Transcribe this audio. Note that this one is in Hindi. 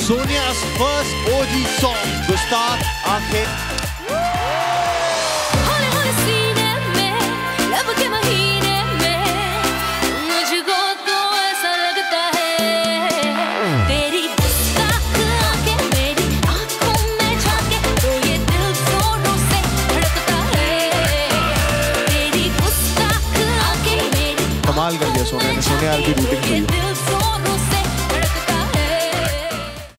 Sonia's first OG song, Gustakh Aankhein. कमाल कर दिया सोनिया ने. Sonia, I'll be rooting for you.